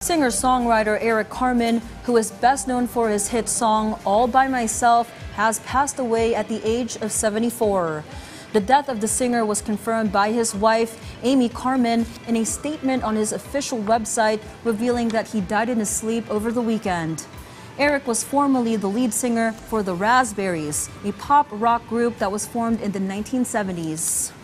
Singer-songwriter Eric Carmen, who is best known for his hit song All By Myself, has passed away at the age of 74. The death of the singer was confirmed by his wife, Amy Carmen, in a statement on his official website, revealing that he died in his sleep over the weekend. Eric was formerly the lead singer for the Raspberries, a pop rock group that was formed in the 1970s.